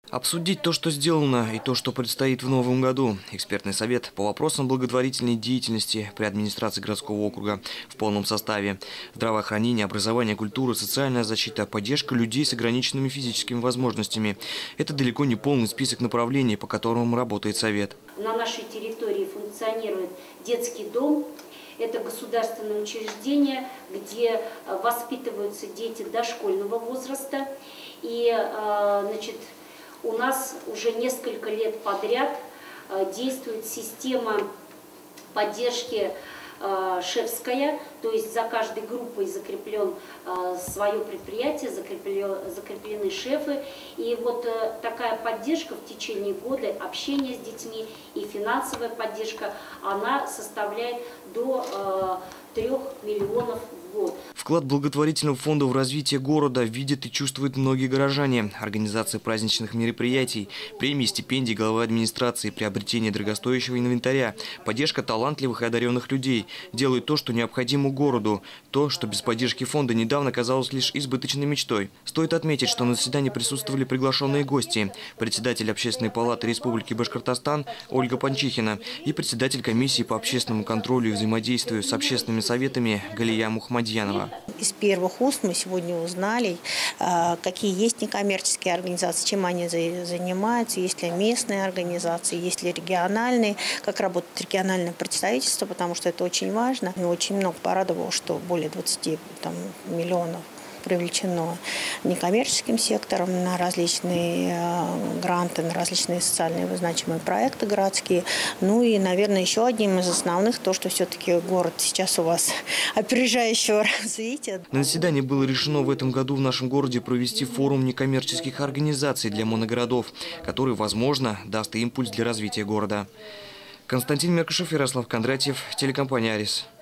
Обсудить то, что сделано, и то, что предстоит в новом году. Экспертный совет по вопросам благотворительной деятельности при администрации городского округа в полном составе. Здравоохранение, образование, культура, социальная защита, поддержка людей с ограниченными физическими возможностями. Это далеко не полный список направлений, по которым работает совет. На нашей территории функционирует детский дом. Это государственное учреждение, где воспитываются дети дошкольного возраста. И, у нас уже несколько лет подряд действует система поддержки шефская, то есть за каждой группой закреплен свое предприятие, закреплены шефы. И вот такая поддержка в течение года, общение с детьми и финансовая поддержка, она составляет до 3 миллионов в год. Вклад благотворительного фонда в развитие города видят и чувствуют многие горожане. Организация праздничных мероприятий, премии, стипендий главы администрации, приобретение дорогостоящего инвентаря, поддержка талантливых и одаренных людей делают то, что необходимо городу. То, что без поддержки фонда недавно казалось лишь избыточной мечтой. Стоит отметить, что на заседании присутствовали приглашенные гости. Председатель Общественной палаты Республики Башкортостан Ольга Панчихина и председатель комиссии по общественному контролю и взаимодействию с общественными советами Галия Мухамадьянова. Из первых уст мы сегодня узнали, какие есть некоммерческие организации, чем они занимаются, есть ли местные организации, есть ли региональные, как работает региональное представительство, потому что это очень важно. И очень много порадовало, что более 20 миллионов привлечено некоммерческим сектором на различные гранты, на различные социальные значимые проекты городские. Ну и, наверное, еще одним из основных то, что все-таки город сейчас у вас опережающего развития. На заседании было решено в этом году в нашем городе провести форум некоммерческих организаций для моногородов, который, возможно, даст импульс для развития города. Константин Меркашев, Ярослав Кондратьев, телекомпания «Арис».